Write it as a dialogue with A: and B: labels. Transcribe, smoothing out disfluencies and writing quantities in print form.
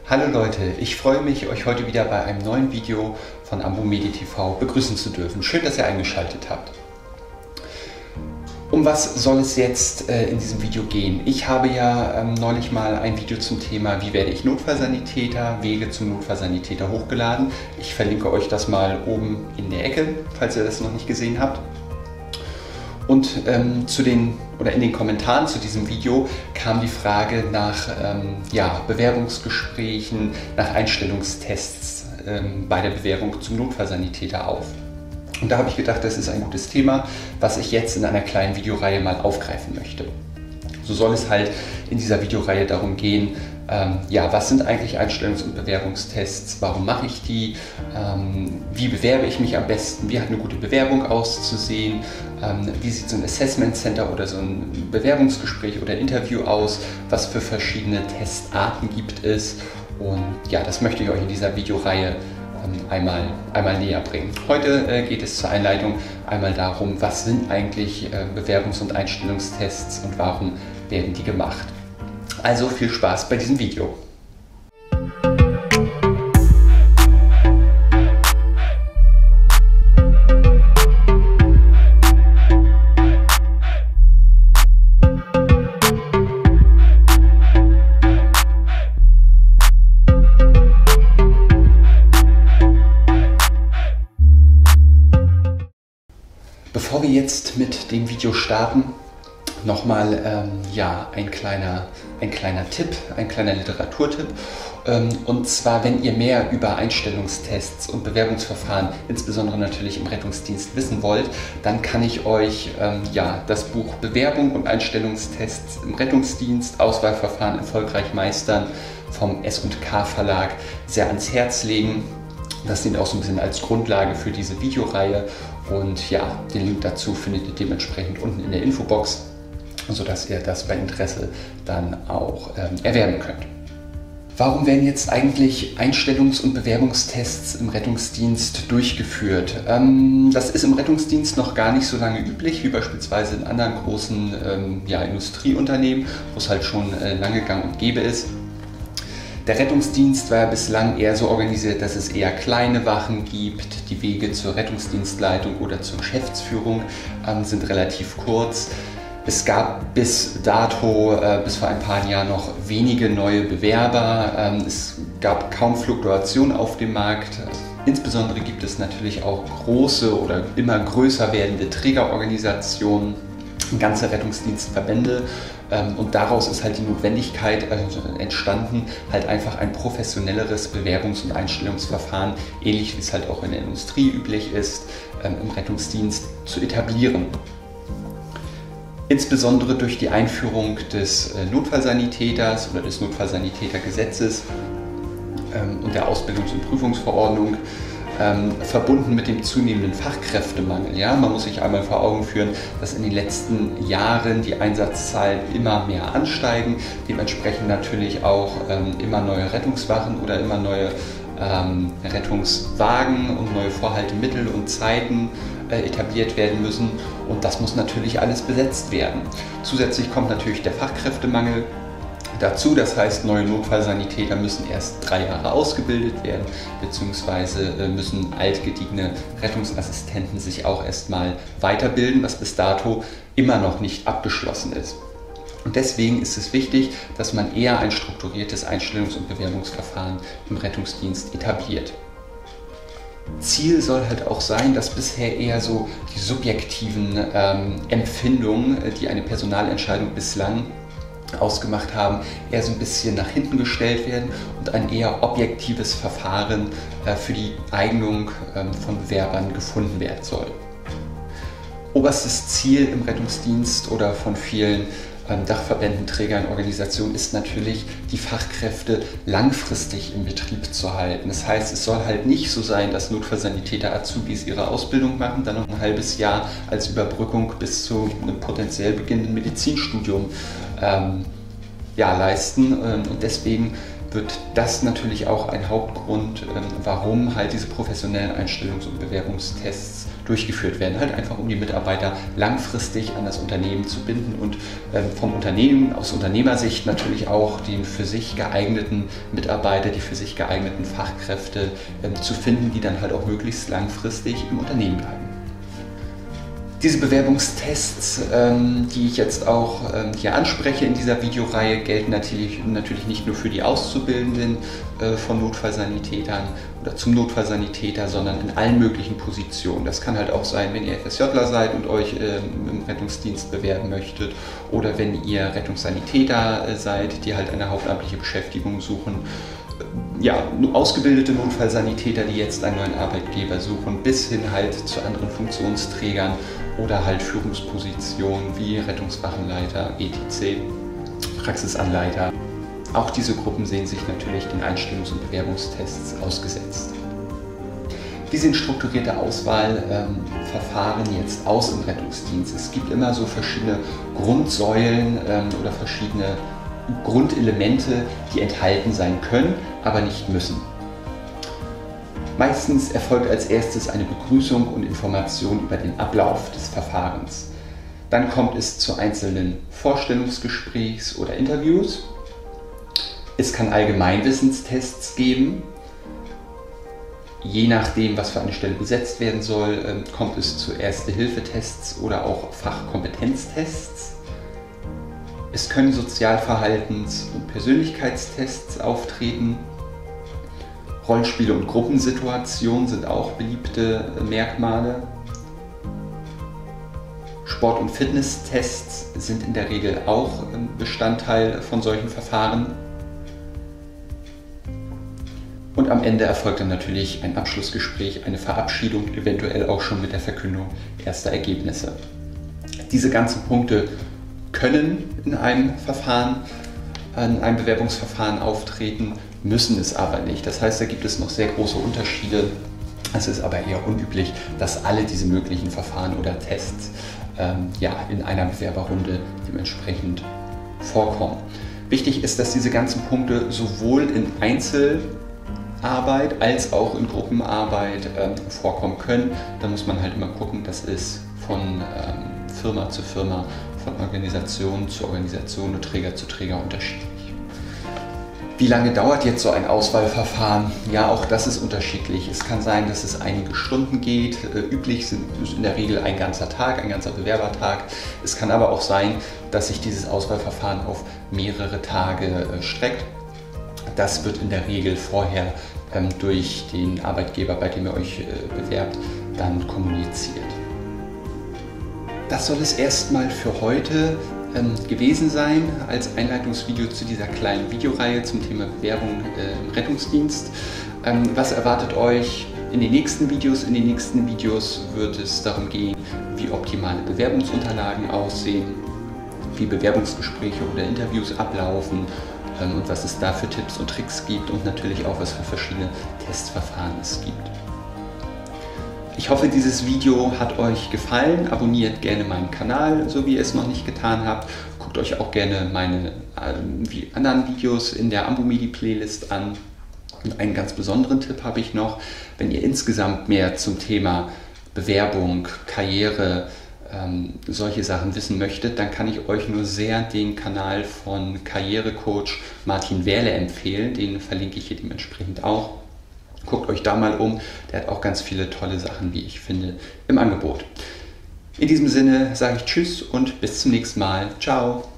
A: Hallo Leute, ich freue mich, euch heute wieder bei einem neuen Video von AmboMedi.tv begrüßen zu dürfen. Schön, dass ihr eingeschaltet habt. Um was soll es jetzt in diesem Video gehen? Ich habe ja neulich mal ein Video zum Thema Wie werde ich Notfallsanitäter, Wege zum Notfallsanitäter hochgeladen. Ich verlinke euch das mal oben in der Ecke, falls ihr das noch nicht gesehen habt. Und in den Kommentaren zu diesem Video kam die Frage nach Bewerbungsgesprächen, nach Einstellungstests bei der Bewerbung zum Notfallsanitäter auf. Und da habe ich gedacht, das ist ein gutes Thema, was ich jetzt in einer kleinen Videoreihe mal aufgreifen möchte. So soll es halt in dieser Videoreihe darum gehen, was sind eigentlich Einstellungs- und Bewerbungstests, warum mache ich die, wie bewerbe ich mich am besten, wie hat eine gute Bewerbung auszusehen, wie sieht so ein Assessment Center oder so ein Bewerbungsgespräch oder Interview aus, was für verschiedene Testarten gibt es, und ja, das möchte ich euch in dieser Videoreihe einmal näher bringen. Heute geht es zur Einleitung einmal darum, was sind eigentlich Bewerbungs- und Einstellungstests und warum werden die gemacht. Also viel Spaß bei diesem Video. Bevor wir jetzt mit dem Video starten, nochmal ein kleiner Tipp, ein kleiner Literaturtipp. Und zwar, wenn ihr mehr über Einstellungstests und Bewerbungsverfahren, insbesondere natürlich im Rettungsdienst, wissen wollt, dann kann ich euch das Buch Bewerbung und Einstellungstests im Rettungsdienst, Auswahlverfahren erfolgreich meistern vom S&K Verlag sehr ans Herz legen. Das dient auch so ein bisschen als Grundlage für diese Videoreihe, und ja, den Link dazu findet ihr dementsprechend unten in der Infobox, sodass ihr das bei Interesse dann auch erwerben könnt. Warum werden jetzt eigentlich Einstellungs- und Bewerbungstests im Rettungsdienst durchgeführt? Das ist im Rettungsdienst noch gar nicht so lange üblich, wie beispielsweise in anderen großen Industrieunternehmen, wo es halt schon lange gang und gäbe ist. Der Rettungsdienst war ja bislang eher so organisiert, dass es eher kleine Wachen gibt. Die Wege zur Rettungsdienstleitung oder zur Geschäftsführung sind relativ kurz. Es gab bis dato, bis vor ein paar Jahren, noch wenige neue Bewerber. Es gab kaum Fluktuation auf dem Markt. Insbesondere gibt es natürlich auch große oder immer größer werdende Trägerorganisationen, ganze Rettungsdienstverbände, und daraus ist halt die Notwendigkeit entstanden, halt einfach ein professionelleres Bewerbungs- und Einstellungsverfahren, ähnlich wie es halt auch in der Industrie üblich ist, im Rettungsdienst zu etablieren. Insbesondere durch die Einführung des Notfallsanitäters oder des Notfallsanitätergesetzes und der Ausbildungs- und Prüfungsverordnung, verbunden mit dem zunehmenden Fachkräftemangel. Ja? Man muss sich einmal vor Augen führen, dass in den letzten Jahren die Einsatzzahlen immer mehr ansteigen, dementsprechend natürlich auch immer neue Rettungswachen oder immer neue Rettungswagen und neue Vorhaltemittel und Zeiten etabliert werden müssen, und das muss natürlich alles besetzt werden. Zusätzlich kommt natürlich der Fachkräftemangel dazu, das heißt, neue Notfallsanitäter müssen erst 3 Jahre ausgebildet werden, beziehungsweise müssen altgediegene Rettungsassistenten sich auch erstmal weiterbilden, was bis dato immer noch nicht abgeschlossen ist. Und deswegen ist es wichtig, dass man eher ein strukturiertes Einstellungs- und Bewerbungsverfahren im Rettungsdienst etabliert. Ziel soll halt auch sein, dass bisher eher so die subjektiven Empfindungen, die eine Personalentscheidung bislang ausgemacht haben, eher so ein bisschen nach hinten gestellt werden und ein eher objektives Verfahren für die Eignung von Bewerbern gefunden werden soll. Oberstes Ziel im Rettungsdienst oder von vielen Dachverbänden, Trägern, Organisationen ist natürlich, die Fachkräfte langfristig im Betrieb zu halten. Das heißt, es soll halt nicht so sein, dass Notfallsanitäter Azubis ihre Ausbildung machen, dann noch ein halbes Jahr als Überbrückung bis zu einem potenziell beginnenden Medizinstudium leisten. Und deswegen wird das natürlich auch ein Hauptgrund, warum halt diese professionellen Einstellungs- und Bewerbungstests durchgeführt werden. Halt einfach, um die Mitarbeiter langfristig an das Unternehmen zu binden und vom Unternehmen aus Unternehmersicht natürlich auch den für sich geeigneten Mitarbeiter, die für sich geeigneten Fachkräfte zu finden, die dann halt auch möglichst langfristig im Unternehmen bleiben. Diese Bewerbungstests, die ich jetzt auch hier anspreche in dieser Videoreihe, gelten natürlich nicht nur für die Auszubildenden von Notfallsanitätern oder zum Notfallsanitäter, sondern in allen möglichen Positionen. Das kann halt auch sein, wenn ihr FSJler seid und euch im Rettungsdienst bewerben möchtet, oder wenn ihr Rettungssanitäter seid, die halt eine hauptamtliche Beschäftigung suchen. Ja, ausgebildete Notfallsanitäter, die jetzt einen neuen Arbeitgeber suchen, bis hin halt zu anderen Funktionsträgern oder halt Führungspositionen wie Rettungswachenleiter, etc., Praxisanleiter. Auch diese Gruppen sehen sich natürlich den Einstellungs- und Bewerbungstests ausgesetzt. Wie sehen strukturierte Auswahlverfahren jetzt aus im Rettungsdienst? Es gibt immer so verschiedene Grundsäulen oder verschiedene Grundelemente, die enthalten sein können, aber nicht müssen. Meistens erfolgt als erstes eine Begrüßung und Information über den Ablauf des Verfahrens. Dann kommt es zu einzelnen Vorstellungsgesprächs oder Interviews. Es kann Allgemeinwissenstests geben. Je nachdem, was für eine Stelle besetzt werden soll, kommt es zu Erste-Hilfe-Tests oder auch Fachkompetenztests. Es können Sozialverhaltens- und Persönlichkeitstests auftreten. Rollenspiele und Gruppensituationen sind auch beliebte Merkmale. Sport- und Fitnesstests sind in der Regel auch Bestandteil von solchen Verfahren. Und am Ende erfolgt dann natürlich ein Abschlussgespräch, eine Verabschiedung, eventuell auch schon mit der Verkündung erster Ergebnisse. Diese ganzen Punkte können in einem Bewerbungsverfahren auftreten, müssen es aber nicht. Das heißt, da gibt es noch sehr große Unterschiede. Es ist aber eher unüblich, dass alle diese möglichen Verfahren oder Tests in einer Bewerberrunde dementsprechend vorkommen. Wichtig ist, dass diese ganzen Punkte sowohl in Einzelarbeit als auch in Gruppenarbeit vorkommen können. Da muss man halt immer gucken, das ist von Firma zu Firma, von Organisation zu Organisation und Träger zu Träger unterschiedlich. Wie lange dauert jetzt so ein Auswahlverfahren? Ja, auch das ist unterschiedlich. Es kann sein, dass es einige Stunden geht. Üblich ist in der Regel ein ganzer Tag, ein ganzer Bewerbertag. Es kann aber auch sein, dass sich dieses Auswahlverfahren auf mehrere Tage streckt. Das wird in der Regel vorher durch den Arbeitgeber, bei dem ihr euch bewerbt, dann kommuniziert. Das soll es erstmal für heute gewesen sein als Einleitungsvideo zu dieser kleinen Videoreihe zum Thema Bewerbung im Rettungsdienst. Was erwartet euch in den nächsten Videos? In den nächsten Videos wird es darum gehen, wie optimale Bewerbungsunterlagen aussehen, wie Bewerbungsgespräche oder Interviews ablaufen und was es da für Tipps und Tricks gibt und natürlich auch, was für verschiedene Testverfahren es gibt. Ich hoffe, dieses Video hat euch gefallen. Abonniert gerne meinen Kanal, so wie ihr es noch nicht getan habt. Guckt euch auch gerne meine anderen Videos in der Ambomedi-Playlist an. Und einen ganz besonderen Tipp habe ich noch: Wenn ihr insgesamt mehr zum Thema Bewerbung, Karriere, solche Sachen wissen möchtet, dann kann ich euch nur sehr den Kanal von Karrierecoach Martin Wehrle empfehlen. Den verlinke ich hier dementsprechend auch. Guckt euch da mal um, der hat auch ganz viele tolle Sachen, wie ich finde, im Angebot. In diesem Sinne sage ich Tschüss und bis zum nächsten Mal. Ciao!